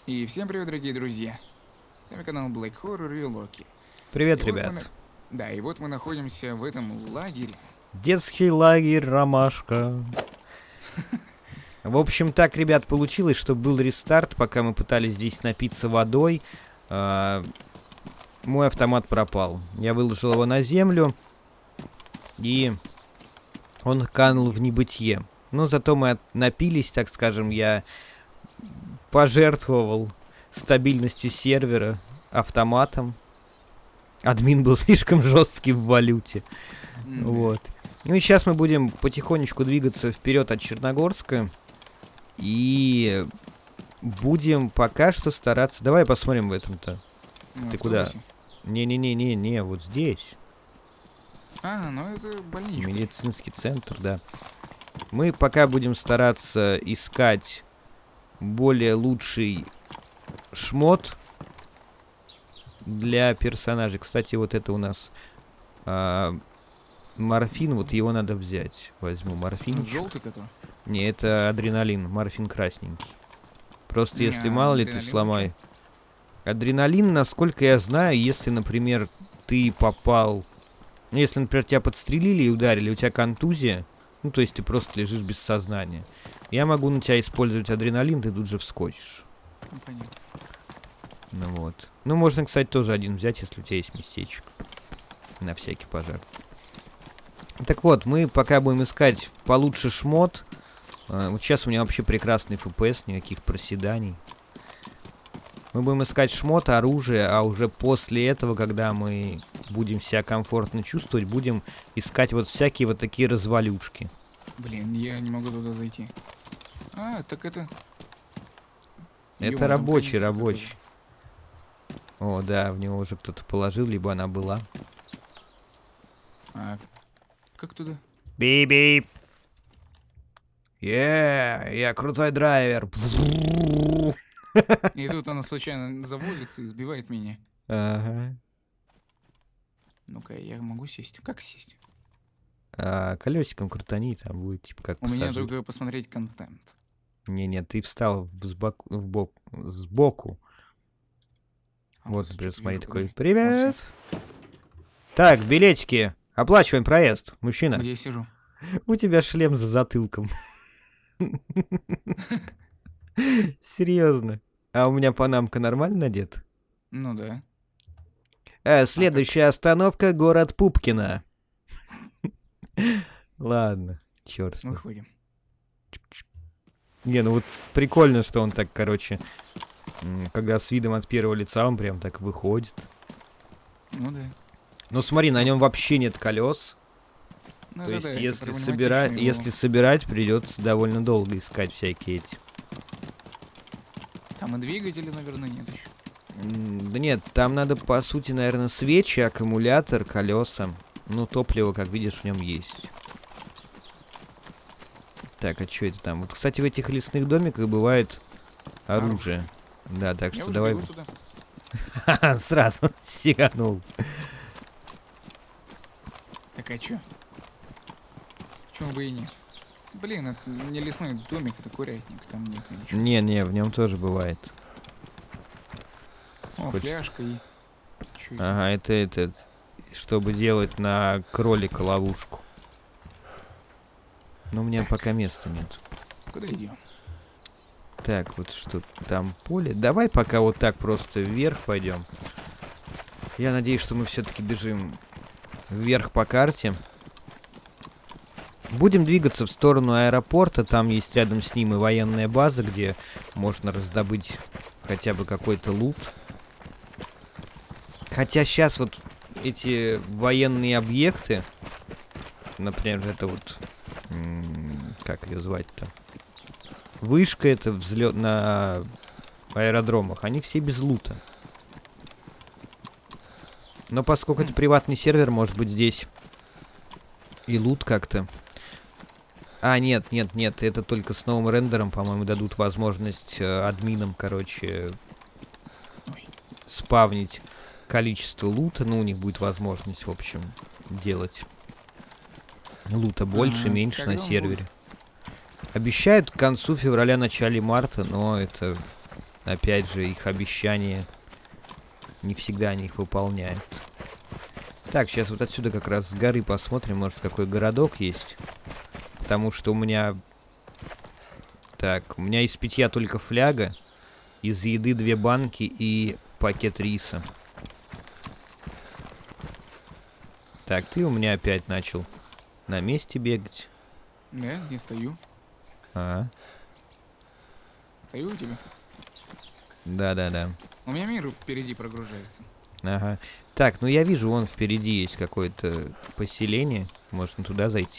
И всем привет, дорогие друзья! С вами канал Black Horror и Локи. Привет, И вот ребят. Да, и вот мы находимся в этом лагере. Детский лагерь «Ромашка». В общем, так, ребят, получилось, что был рестарт, пока мы пытались здесь напиться водой. Мой автомат пропал. Я выложил его на землю, и он канул в небытие. Но зато мы напились, так скажем, я пожертвовал стабильностью сервера автоматом. Админ был слишком жесткий в валюте. Вот. Ну и сейчас мы будем потихонечку двигаться вперед от Черногорска. И будем пока что стараться... Давай посмотрим в этом-то. Ты куда? Не-не-не-не-не, вот здесь. Ну это больничка. Медицинский центр, да. Мы пока будем стараться искать более лучший шмот для персонажей. Кстати, вот это у нас морфин, вот его надо взять. Возьму морфинчик. Желтый который? Не, это адреналин, морфин красненький. Просто если мало ли ты сломай. Адреналин, насколько я знаю, если, например, ты попал... Если, например, тебя подстрелили и ударили, у тебя контузия, ну, то есть ты просто лежишь без сознания. Я могу на тебя использовать адреналин, ты тут же вскочишь. Ну, понятно. Ну вот. Ну, можно, кстати, тоже один взять, если у тебя есть местечко. На всякий пожар. Так вот, мы пока будем искать получше шмот. Вот сейчас у меня вообще прекрасный FPS, никаких проседаний. Мы будем искать шмот, оружие, а уже после этого, когда мы будем себя комфортно чувствовать, будем искать вот всякие вот такие развалюшки. Блин, я не могу туда зайти. Так это... Это рабочий. О, да, в него уже кто-то положил, либо она была. Как туда? Бип-бип. Я крутой драйвер. И тут она случайно заводится и сбивает меня. Ага. Ну-ка, я могу сесть? Как сесть? Колесиком крутани, там будет типа как У меня пассажир. только посмотреть контент. Не, ты встал сбоку. Вот, например, смотри, такой, привет. Так, билетики. Оплачиваем проезд, мужчина. Где я сижу? У тебя шлем за затылком. Серьезно. А у меня панамка нормально надета? Ну да. Следующая остановка — город Пупкино. Ладно, черт с ним. Выходим. Не, ну вот прикольно, что он так, короче, когда с видом от первого лица он прям так выходит. Ну да. Ну смотри, на нем вообще нет колес. Ну, То есть, да, если собирать, придется довольно долго искать всякие эти. Там и двигатели, наверное, нет еще. Да нет, там надо, по сути, наверное, свечи, аккумулятор, колеса. Ну, топливо, как видишь, в нем есть. Так, а что это там? Вот, кстати, в этих лесных домиках бывает оружие. Да, так что давай... Сразу сиганул. Так, а чё? Чё бы и нет? Блин, это не лесной домик, это курятник, там нет ничего. Не, в нем тоже бывает. О, фляжка и... Ага, это... Чтобы делать на кролика ловушку. Но у меня пока места нет. Куда идем? Так, вот что там поле. Давай пока вот так просто вверх пойдем. Я надеюсь, что мы все-таки бежим вверх по карте. Будем двигаться в сторону аэропорта. Там есть рядом с ним и военная база, где можно раздобыть хотя бы какой-то лут. Хотя сейчас вот эти военные объекты, например, это вот... Как ее звать-то? Вышка, это взлет на аэродромах. Они все без лута. Но поскольку это приватный сервер, может быть здесь и лут как-то. Нет. Это только с новым рендером, по-моему, дадут возможность админам, короче, спавнить количество лута. Ну, у них будет возможность, в общем, делать лута больше, меньше на сервере. Обещают к концу февраля, начале марта, но это опять же, их обещания не всегда они их выполняют. Так, сейчас вот отсюда как раз с горы посмотрим, может, какой городок есть. Потому что у меня... Так, у меня из питья только фляга, из еды 2 банки и пакет риса. Так, ты у меня опять начал на месте бегать. Да, я стою. А, Стою у тебя. да-да-да. У меня мир впереди прогружается. Ага. Так, ну я вижу, вон впереди есть какое-то поселение. Можно туда зайти.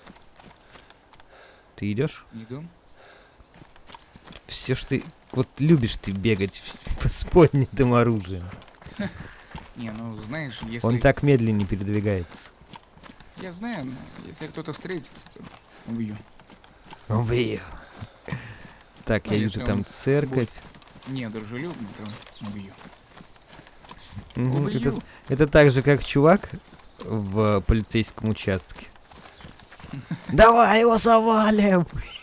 Ты идешь? Иду. Все ж ты... Вот любишь ты бегать с поднятым оружием. Не, ну знаешь, если... Он так медленнее передвигается. Я знаю, но если кто-то встретится, то убью. Убью. Так, Ну, я если вижу там он церковь. Не дружелюбный, то убью. Мгм, Убью. это так же, как чувак в полицейском участке. Давай его завалим!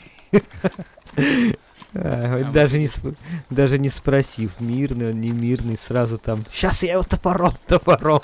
Даже не спросив, мирный он, не мирный, сразу там. Сейчас я его топором.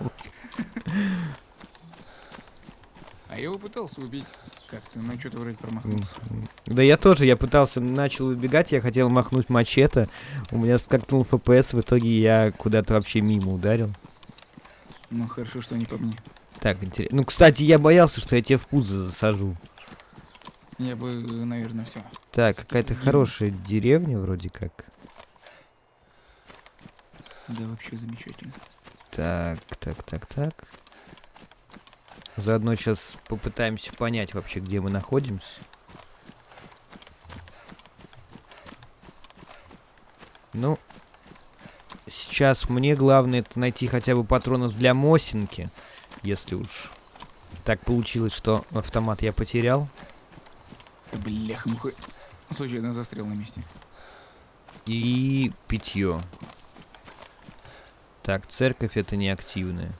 А я его пытался убить. Как-то, ну что-то вроде промахнулся. Да я тоже, я пытался, начал убегать, я хотел махнуть мачете, у меня скакнул ФПС, в итоге я куда-то вообще мимо ударил. Ну хорошо, что не по мне. Так, интересно. Ну, кстати, я боялся, что я тебе в пузо засажу. Я бы, наверное, все. Так, какая-то Сгинул. хорошая деревня вроде как. Да, вообще замечательно. Так. Заодно сейчас попытаемся понять вообще, где мы находимся. Ну, сейчас мне главное это найти хотя бы патронов для Мосинки. Если уж так получилось, что автомат я потерял. Бляха-муха. Случайно застрял на месте. И питье. Так, церковь это неактивная.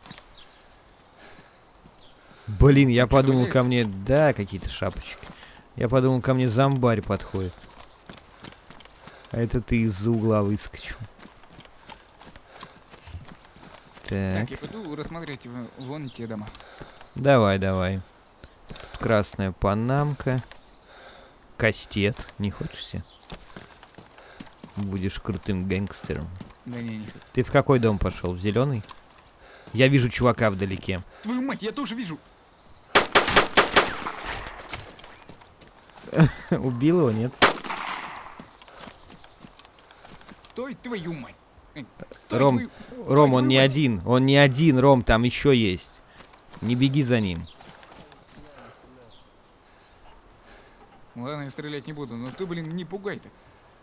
Блин, я Что подумал, ко валяется? мне... Да, какие-то шапочки. Я подумал, ко мне зомбарь подходит. А это ты из-за угла выскочил. Так, Так, я пойду рассмотреть вон те дома. давай. Тут красная панамка. Кастет. Не хочешь себе? Будешь крутым гэнгстером. Да не хочу. Ты в какой дом пошел? В зеленый? Я вижу чувака вдалеке. Твою мать, я тоже вижу. Убил его, нет? Стой, твою мать. Стой, Ром, твою- стой, Ром, он твою не мать. один. Он не один, Ром, там еще есть. Не беги за ним. Ладно, я стрелять не буду, но ты, блин, не пугай так.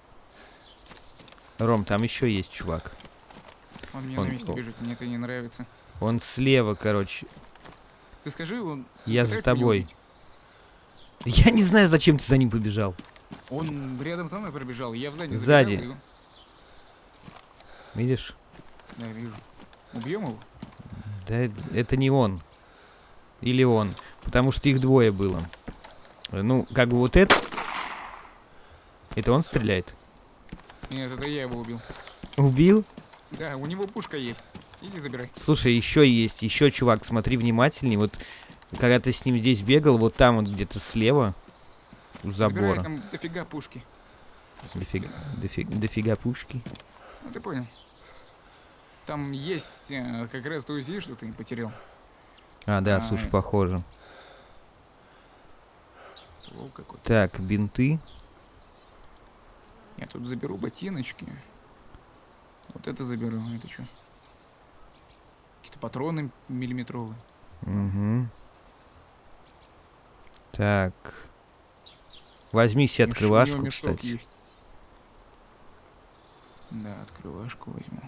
Ром, там еще есть чувак. Он мне Он- на месте бежит, мне это не нравится. Он слева, короче. Ты скажи, он... Я за пытается меня тобой. убить? Я не знаю, зачем ты за ним побежал. Он рядом со мной пробежал, я в здание Сзади. забежал, и он- Видишь? Да, вижу. Убьем его? Да это не он. Или он. Потому что их двое было. Ну, как бы вот это... Это он стреляет? Нет, это я его убил. Убил? Да, у него пушка есть. Иди забирай. Слушай, еще есть. Еще чувак, смотри внимательней. Вот, когда ты с ним здесь бегал, вот там вот где-то слева. У Забирай, забора. там дофига пушки. Дофига пушки. Ну ты понял. Там есть как раз то УЗИ, что ты потерял. А, да, А, слушай, похоже. Ствол какой-то. Так, бинты. Я тут заберу ботиночки. Вот это заберу. Это что? Какие-то патроны миллиметровые. Угу. Так. Возьми себе У него открывашку, мешок кстати. есть. Да, открывашку возьму.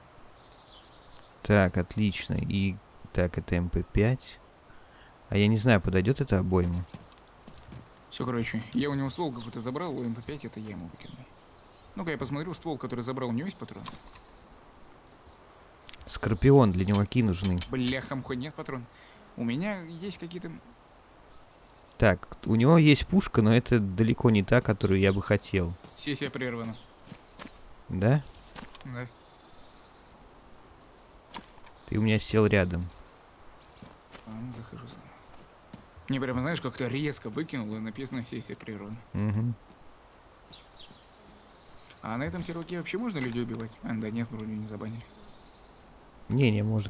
Так, отлично. И так, это МП5. А я не знаю, подойдет это обойма. Все, короче, я у него ствол какой-то забрал, у МП5 это я ему выкинул. Ну-ка я посмотрю, ствол, который забрал, у него есть патрон? Скорпион, для него какие нужны? Бляхам хоть нет патрон. У меня есть какие-то... Так, у него есть пушка, но это далеко не та, которую я бы хотел. Сессия прервана. Да? Да. Ты у меня сел рядом. А, ну, захожу заново. Мне прямо, знаешь, как-то резко выкинул, и написано «Сессия природы». Угу. А на этом серваке вообще можно людей убивать? А, да нет, вроде не забанили. Не, можно.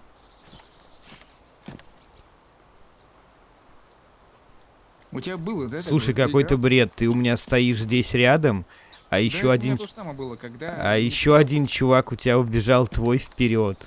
У тебя было, да? Слушай, такое? Ты какой-то играл? бред. Ты у меня стоишь здесь рядом, а еще Да, у один... меня то же самое было, когда... А еще один чувак у тебя убежал твой вперед.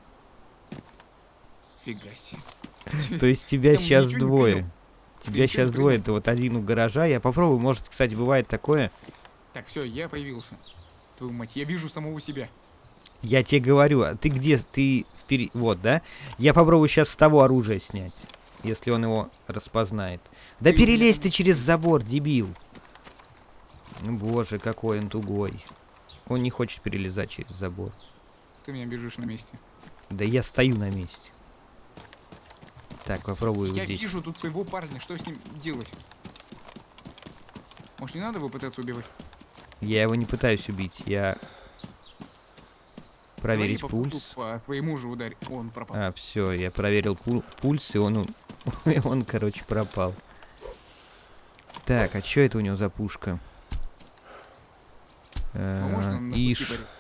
Фига себе. То есть тебя Там сейчас ничего не двое. принял. Тебя ничего сейчас не двое. принял? Это вот один у гаража. Я попробую, может, кстати, бывает такое. Так, все, я появился. Твою мать, я вижу самого себя. Я тебе говорю, а ты где? Ты впереди. Вот, да? Я попробую сейчас с того оружия снять. Если он его распознает. Да Ты у меня перелезь там- ты через забор, дебил. Ну, боже, какой он тугой. Он не хочет перелезать через забор. Ты меня бежишь на месте. Да я стою на месте. Так, попробую Я вот здесь. вижу тут своего парня, что с ним делать? Может, не надо его пытаться убивать? Я его не пытаюсь убить, я... Проверить Давай я попробую пульс. по своему же ударить. Он пропал. А, все, я проверил пульс, и он, он, короче, пропал. Так, а что это у него за пушка? Ну, можно на Иш. куски порезать?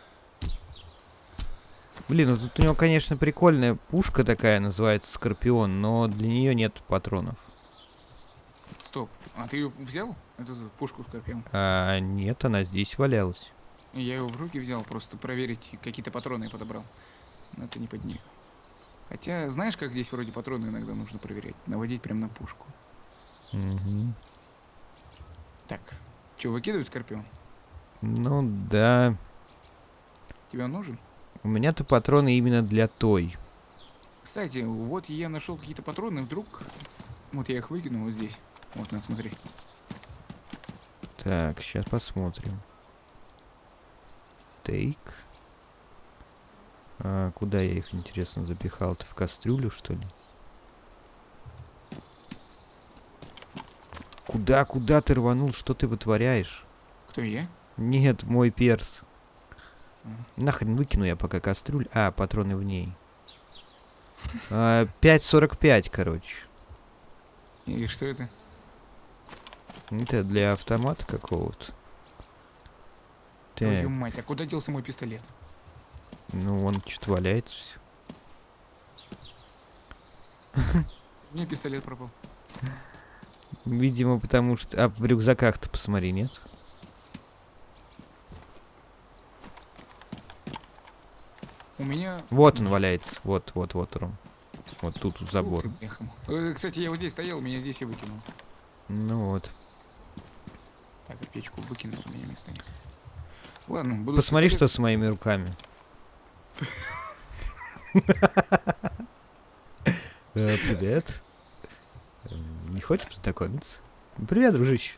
Блин, ну тут у него, конечно, прикольная пушка такая, называется Скорпион, но для нее нет патронов. Стоп. А ты ее взял? Эту пушку Скорпион? А, нет, она здесь валялась. Я его в руки взял, просто проверить, какие-то патроны я подобрал. Но это не под нее. Хотя, знаешь, как здесь вроде патроны иногда нужно проверять? Наводить прям на пушку. Угу. Так. Че, выкидывать Скорпион? Ну да. Тебе он нужен? У меня-то патроны именно для той. Кстати, вот я нашел какие-то патроны, вдруг... Вот я их выкинул вот здесь. Вот, на, смотри. Так, сейчас посмотрим. Тейк. А, куда я их, интересно, запихал? Ты в кастрюлю, что ли? Куда ты рванул? Что ты вытворяешь? Кто я? Нет, мой перс. Ага. Нахрен выкину я пока кастрюль. А, патроны в ней. 5,45, короче. И что это? Это для автомата какого-то. Твою Так, мать, а куда делся мой пистолет? ну он что-то валяется все. У меня пистолет пропал. Видимо, потому что... А в рюкзаках-то посмотри, нет? У меня... Вот он валяется. Вот, Ром. Вот тут у Ух забора. ты, бляха. Кстати, я вот здесь стоял, меня здесь и выкинул. Ну вот. Так, а печку выкинул, у меня места нет. Ладно, буду... Посмотри, что пистолет. с моими руками. Привет. Не хочешь познакомиться? Привет, дружище.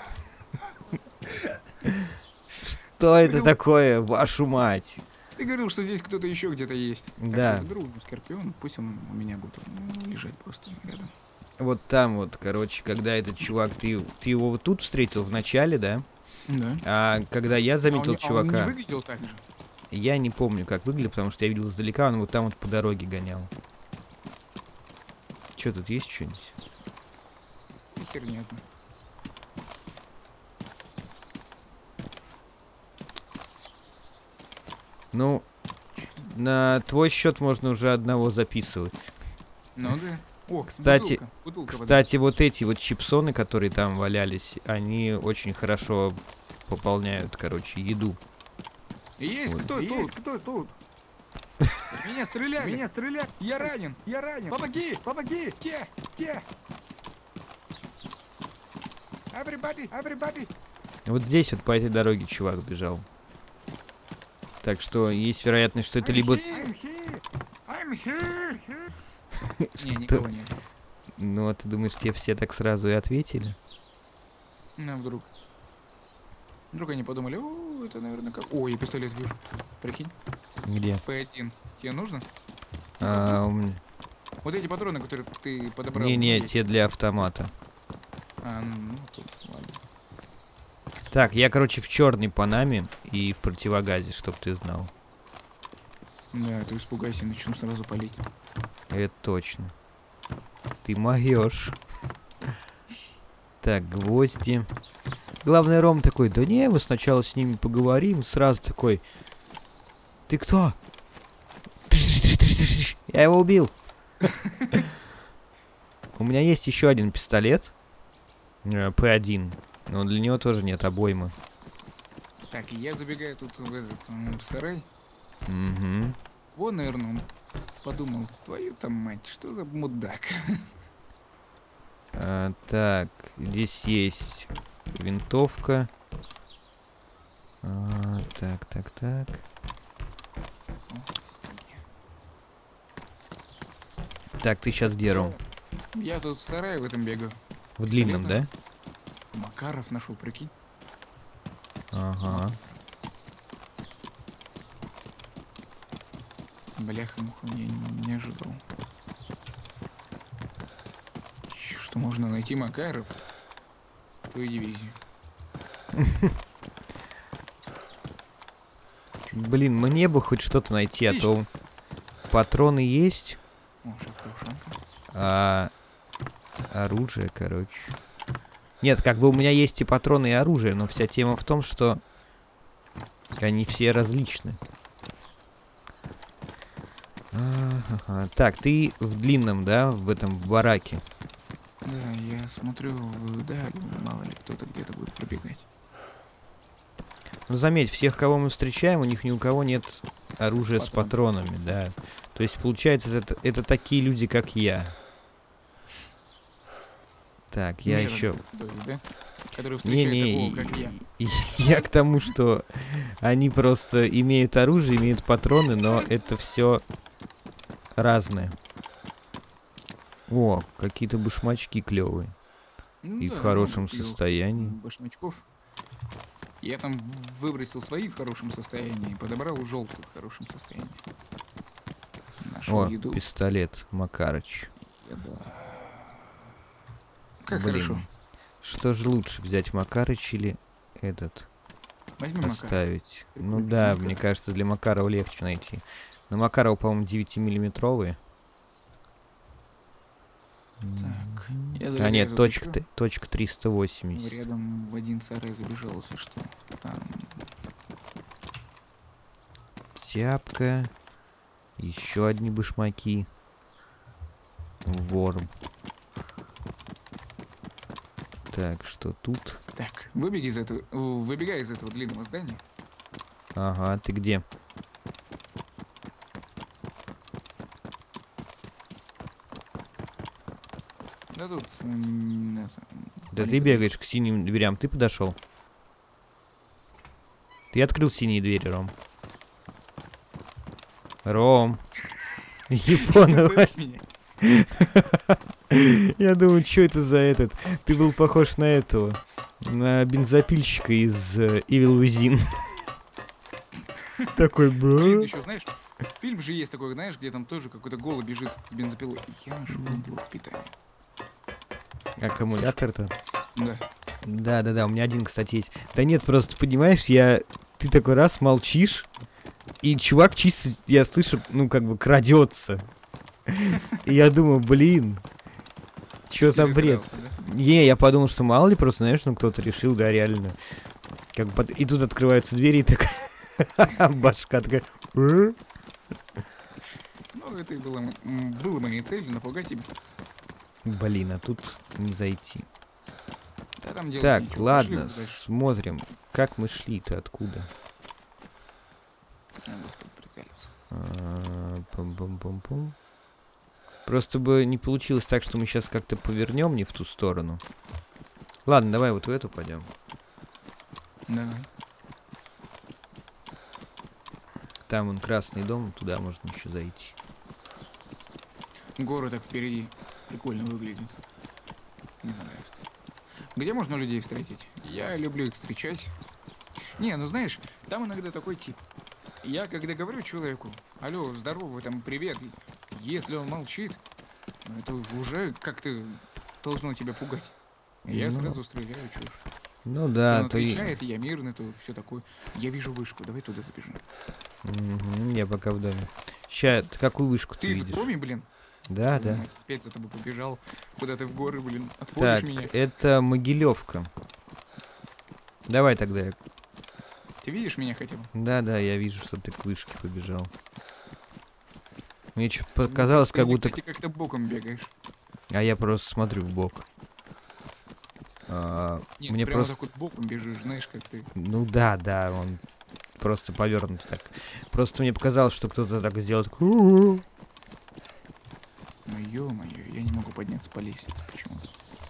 Что это такое, вашу мать? Ты говорил, что здесь кто-то еще где-то есть. Так, Да. я заберу Скорпион, пусть он у меня будет лежать просто рядом. Вот там вот, короче, когда этот чувак, ты его вот тут встретил в начале, да? Да. А когда я заметил он не чувака, выглядел так же? я не помню, как выглядел, потому что я видел издалека, он вот там вот по дороге гонял. Че, тут есть что-нибудь? Ни херня. Ну, на твой счет можно уже одного записывать. Ну да. О, Кстати, бутылка воды. Кстати, вот эти вот чипсоны, которые там валялись, они очень хорошо пополняют, короче, еду. Есть, Вот. кто тут? Меня стреляли. Я ранен. Помоги. Где? Everybody. Вот здесь вот по этой дороге чувак бежал. Так что есть вероятность, что это либо... I'm here. Не, Что? никого нет. Ну, а ты думаешь, тебе все так сразу и ответили? Ну, вдруг. Вдруг они подумали, о, это, наверное, как... Ой, я пистолет вижу. Прикинь. Где? P1. Тебе нужно? У меня... Вот эти патроны, которые ты подобрал. Не, здесь. те для автомата. А, ну, тут, ладно. Так, я, короче, в черной панаме и в противогазе, чтоб ты знал. Да, ты испугайся, начну сразу палить. Это точно. Ты могёшь. Так, гвозди. Главное, Ром такой: да не, мы сначала с ними поговорим. Сразу такой: ты кто? Я его убил. У меня есть еще один пистолет. П1. Но для него тоже нет обоймы. Так, я забегаю тут в сарай. Угу. Вон, наверное, он подумал: твою там мать, что за мудак. Так, здесь есть винтовка. Так. Так, ты сейчас где, Ром? Я тут в сарае в этом бегаю. В длинном, да? Макаров нашел, прикинь. Ага. Бляха-муха, я не ожидал. Что можно найти Макаров в твою дивизию. Блин, мне бы хоть что-то найти, а то патроны есть, О, шапка-ушанка. а оружие, короче. Нет, как бы у меня есть и патроны, и оружие, но вся тема в том, что они все различны. Так, ты в длинном, да, в этом бараке? Да, я смотрю вдаль, мало ли кто-то где-то будет пробегать. Ну, заметь, всех, кого мы встречаем, у них ни у кого нет оружия с Патрон. патронами, да. То есть, получается, это такие люди, как я. Так, я Мирон, еще... то есть, да? Который встречает Не-не, такого, как я. я к тому, что они просто имеют оружие, имеют патроны, но это все разное. О, какие-то башмачки клевые. Ну И да, в хорошем много клёвых состоянии. башмачков. Я там выбросил свои в хорошем состоянии и подобрал желтых в хорошем состоянии. Нашел О, еду. пистолет Макарыч. Как Блин, хорошо. что же лучше, взять Макарыч или этот Возьми Макар. оставить? Ну Прикольный да, Макар. мне кажется, для Макарова легче найти. На Макарова, по-моему, 9-миллиметровые. Так, я А забегаю нет, тут точка, ещё. точка 380. Рядом в один сарай забежал, если что. Там Тяпка. Еще одни башмаки. Ворм. Так, что тут? Так, выбегай из этого длинного здания. Ага, ты где? Да тут... Да ты бегаешь к синим дверям. Ты подошел? Ты открыл синие двери, Ром. Ром. Японовать. Я думаю, что это за этот? Ты был похож на этого. На бензопильщика из Evil Within. Такой был. Еще знаешь, фильм же есть такой, знаешь, где там тоже какой-то голый бежит с бензопилой. Я нашел блок питания. Аккумулятор-то? Да. Да, у меня один, кстати, есть. Да нет, просто, понимаешь, ты такой раз молчишь, и чувак чисто, я слышу, ну, как бы, крадется. И я думаю, блин, что за бред? Не, я подумал, что мало ли, просто, знаешь, ну, кто-то решил, да, реально. Как бы, и тут открываются двери, и так башка такая... Ну, это и было моей целью, напугать тебя. Блин, а тут не зайти. Да, там делать Так, нечего. ладно, Пошли дальше. смотрим, как мы шли-то, откуда. Надо тут прицелиться. Пум-пум-пум-пум. Просто бы не получилось так, что мы сейчас как-то повернем не в ту сторону. Ладно, давай вот в эту пойдем. Давай. Там вон красный дом, туда можно еще зайти. Горы так впереди прикольно выглядит. Мне нравится. Где можно людей встретить? Я люблю их встречать. Не, ну знаешь, там иногда такой тип. Я когда говорю человеку: алло, здорово, там, привет. Если он молчит, ну это уже как-то должно тебя пугать. Я Ну. сразу стреляю, чушь. Ну Если да, он то и... отвечает, и я мирный, то все такое. Я вижу вышку, давай туда забежим. Мгм, я пока в доме. Ща, ты какую вышку ты Ты в видишь? доме, блин? Да, Твою да. мать, опять за тобой побежал. Куда ты в горы, блин? Отводишь Так, меня. это Могилевка. Давай тогда. Ты видишь меня хотя бы? Да, я вижу, что ты к вышке побежал. Мне что Как будто показалось, ты, как или, будто... кстати, как-то боком бегаешь. А я просто смотрю в бок. Нет, Мне ты прямо просто... так вот боком бежишь, знаешь, как ты. Ну да, он просто повернут так. Просто мне показалось, что кто-то так сделал. Так, «У-у-у». Ну ё-моё, я не могу подняться по лестнице почему-то.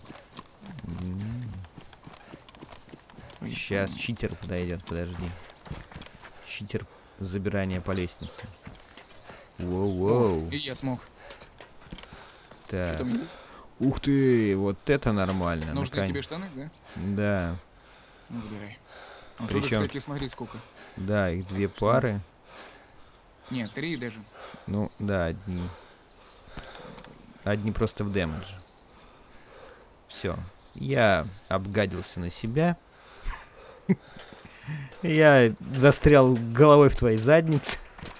Твою Сейчас мать. читер подойдет, подожди. Читер забирания по лестнице. Воу-воу. И я смог. Что Так. там есть? Ух ты, вот это нормально. Нужны тебе штаны, да? Да, Ну, забирай. А тут, Причём- кстати, смотри, сколько. да, их две Что? пары. Нет, 3 даже. Ну, да, одни. Одни просто в дэмэдже. Все. Я обгадился на себя. Я застрял головой в твоей заднице.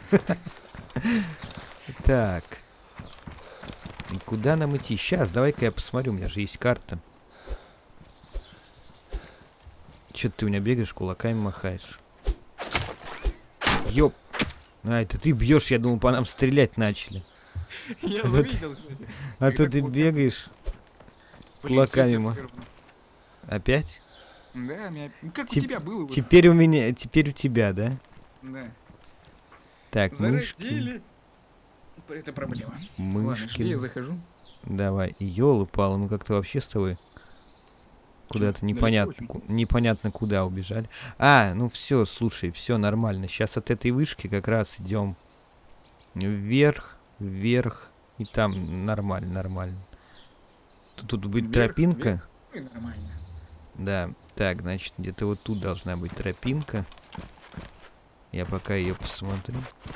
Так. И куда нам идти? Сейчас, давай-ка я посмотрю, у меня же есть карта. Че ты у меня бегаешь, кулаками махаешь? Ёп. А, это ты бьешь, я думал, по нам стрелять начали. Я Это завидел, кстати. А Когда то ты кулаками- бегаешь Блин, кулаками. всё верно. Опять? Да, ну как у Теп- тебя было. Вот. Теперь у меня, теперь у тебя, да? Да. Так, мышки. Заразили. Это проблема. Ладно, Мышки. шли, я захожу. Давай. Ёлы-палы, ну как-то вообще с тобой куда-то Чё, непонятно, далеко очень? непонятно куда убежали. А, ну все, слушай, все нормально. Сейчас от этой вышки как раз идем вверх, вверх, и там нормально. Тут будет Вверх, тропинка. Ой, нормально. Да, так, значит, где-то вот тут должна быть тропинка. Я пока ее посмотрю.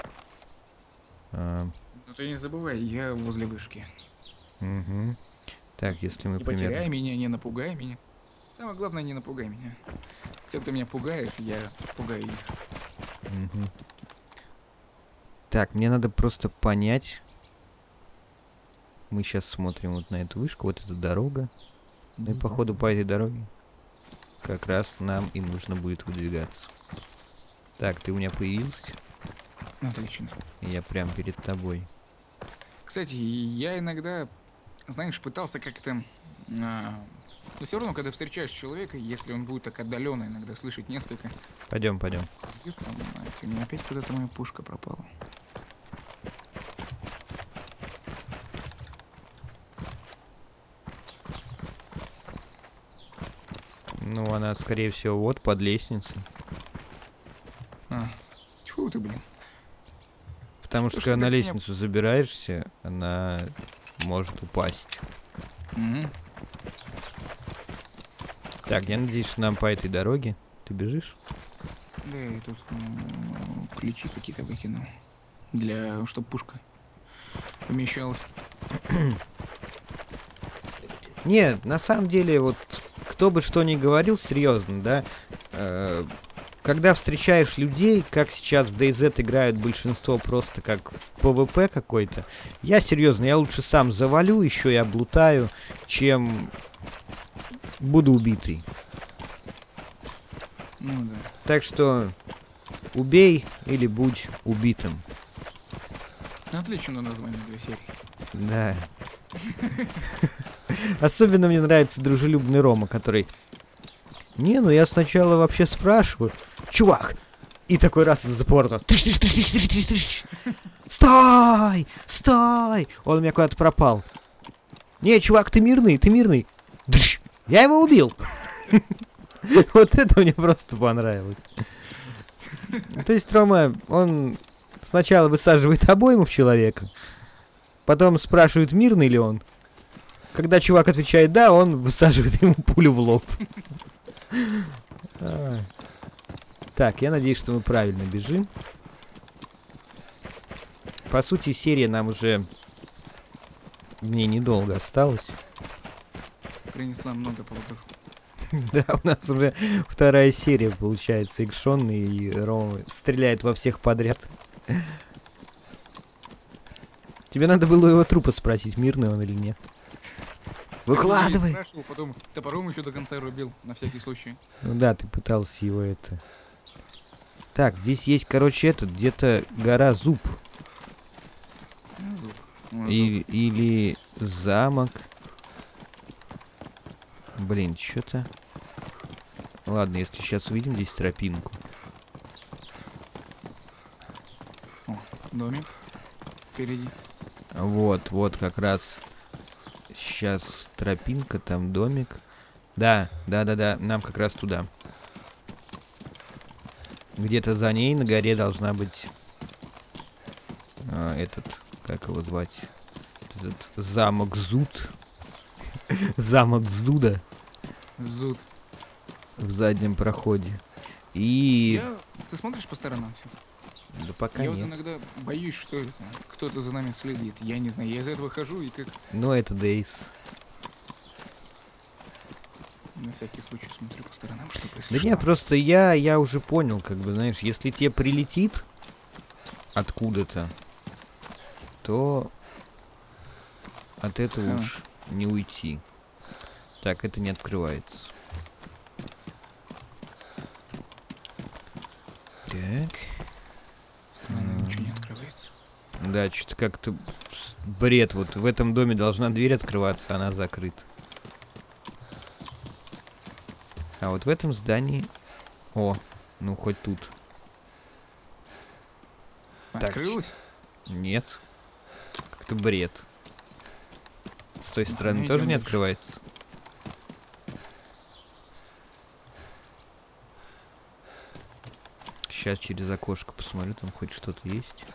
Но ты не забывай, я возле вышки. Угу. Так, если мы Не примерно... потеряй меня, не напугай меня. Самое главное, не напугай меня. Те, кто меня пугает, я пугаю их. Мгм. Так, мне надо просто понять. Мы сейчас смотрим вот на эту вышку, вот эта дорога. Ну и походу по этой дороге как раз нам и нужно будет выдвигаться. Так, ты у меня появился, Отлично. и я прям перед тобой. Кстати, я иногда, знаешь, пытался как-то... но все равно, когда встречаешь человека, если он будет так отдаленно иногда слышать несколько... Пойдем. Ёпта мать, у меня опять куда-то моя пушка пропала. Ну, она, скорее всего, вот под лестницей. Тьфу ты, блин. Потому Что что ж когда ты на так меня- лестницу забираешься, она может упасть. Мгм. Так, я надеюсь, что нам по этой дороге. Ты бежишь? Да, я тут ключи какие-то выкинул. Чтоб пушка помещалась. Нет, на самом деле, вот кто бы что ни говорил, серьезно, да, когда встречаешь людей, как сейчас в DayZ играют большинство просто как в PvP какой-то, я серьезно, я лучше сам завалю, еще и облутаю, чем буду убитый. Ну да. Так что убей или будь убитым. Отлично название для серии. Да. Особенно мне нравится дружелюбный Рома, который... Не, ну я сначала вообще спрашиваю. Чувак! И такой раз из-за порта. Тыш-тыш-тыш-тыш-тыш-тыш-тыш. Стой! Стой! Он у меня куда-то пропал. Не, чувак, ты мирный, ты мирный. Дыш! Я его убил. Вот это мне просто понравилось. То есть Рома, он сначала высаживает обойму в человека, потом спрашивает, мирный ли он. Когда чувак отвечает «да», он высаживает ему пулю в лоб. Так, я надеюсь, что мы правильно бежим. По сути, серия нам уже в ней недолго осталось. Принесла много плодов. Да, у нас уже вторая серия получается. Икшон и Рома стреляет во всех подряд. Тебе надо было у его трупа спросить, мирный он или нет. Выкладывай! Спрашивал, потом топором еще до конца рубил, на всякий случай. Ну да, ты пытался его это... Так, здесь есть, короче, этот, где-то гора Зуб. Зуб. Или замок. Блин, что-то... Ладно, если сейчас увидим здесь тропинку. О, домик впереди. Вот, вот как раз сейчас тропинка, там домик. Да, да, нам как раз туда. Где-то за ней на горе должна быть этот, как его звать? Этот замок Зуд. Замок Зуда Зуд. в заднем проходе. И... Ты смотришь по сторонам все? Да пока Я нет. вот иногда боюсь, что это, кто-то за нами следит. Я не знаю, я из этого хожу и как Но это Дейс. на всякий случай смотрю по сторонам, что Да происходит. не, просто я уже понял, как бы, знаешь, если тебе прилетит откуда-то, то от этого уж не уйти. Так, это не открывается. Так. Ничего не открывается. Да, что-то как-то бред. Вот в этом доме должна дверь открываться, а она закрыта. А вот в этом здании... О, ну хоть тут. Так, Открылась? Нет. Как-то бред. С той Ну, стороны идем тоже не дальше. открывается. Сейчас через окошко посмотрю, там хоть что-то есть.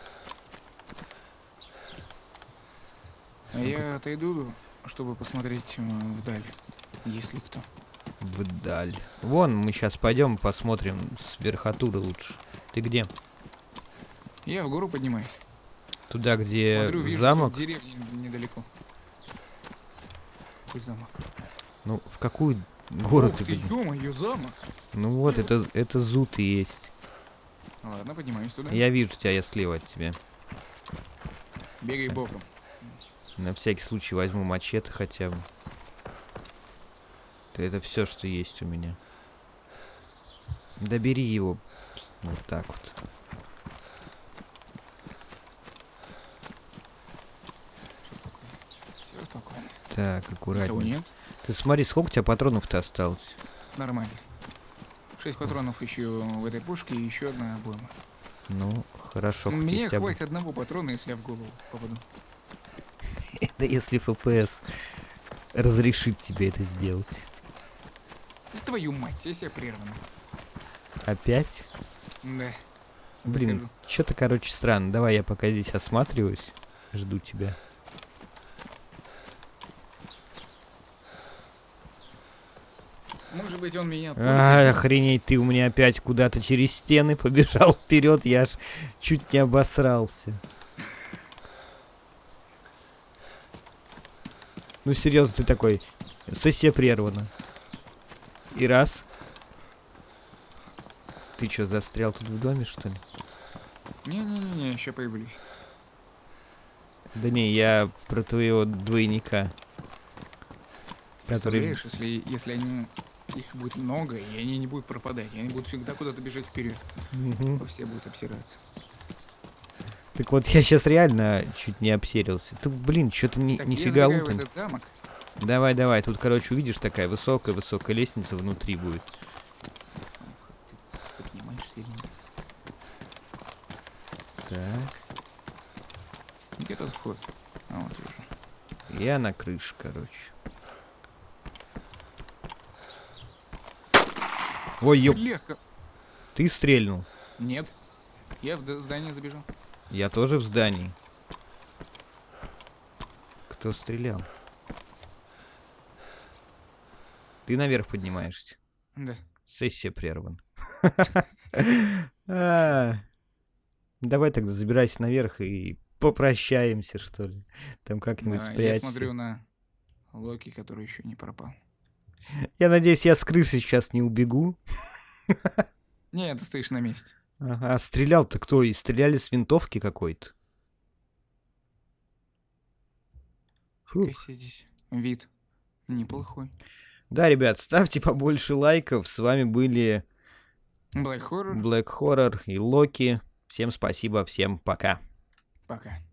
А я отойду, чтобы посмотреть вдаль, есть ли кто. Вдаль. Вон, мы сейчас пойдем посмотрим с верхотуры лучше. Ты где? Я в гору поднимаюсь. Туда, где Смотрю, вижу замок? тут деревня недалеко. Какой замок? Ну, в какую гору Ух ты ты, поднимаешься? ё-моё, замок! Ну вот, это Зуд и есть. Ладно, поднимаюсь туда. Я вижу тебя, я слева от тебя. Бегай боком. На всякий случай возьму мачете хотя бы. Это все, что есть у меня. Да бери его. Вот так вот. Все спокойно. Так, Никого аккуратнее. нет? Ты смотри, сколько у тебя патронов-то осталось? Нормально. 6 патронов еще в этой пушке и еще одна обойма. Ну, хорошо. хоть Мне есть хватит одного патрона, если я в голову попаду. Да если ФПС разрешит тебе это сделать. Твою мать, сессия прервана. Опять? Да. Блин, Захожу. что-то, короче, странно. Давай я пока здесь осматриваюсь. Жду тебя. Может быть, он меня... Охренеть, ты у меня опять куда-то через стены побежал вперед, я аж чуть не обосрался. Ну серьезно, ты такой, сессия прервана. И раз. Ты что, застрял тут в доме, что ли? Не-не-не, еще появлюсь. Да не, я про твоего двойника. Который... Представляешь, если они... Их будет много, и они не будут пропадать. И они будут всегда куда-то бежать вперед. Мгм. Все будут обсираться. Так вот, я сейчас реально чуть не обсерился. Ты, блин, что-то Так, я нифига забегаю в лута. этот замок. Давай, давай, тут, короче, увидишь, такая высокая-высокая лестница внутри будет. Ты поднимаешься или нет? Так. Где тот вход? А, вот вижу. Я на крыше, короче. Ой, ёп, Бляха. ты стрельнул. Нет. Я в здание забежал. Я тоже в здании. Кто стрелял? Ты наверх поднимаешься. Да. Сессия прервана. А, давай тогда забирайся наверх и попрощаемся, что ли. Там как-нибудь Да, я спрячься. смотрю на Локи, который еще не пропал. Я надеюсь, я с крыши сейчас не убегу. Не, ты стоишь на месте. Ага, а стрелял-то кто? И стреляли с винтовки какой-то. Фига себе здесь вид неплохой. Да, ребят, ставьте побольше лайков. С вами были Black Horror. Black Horror и Локи. Всем спасибо, всем пока. Пока.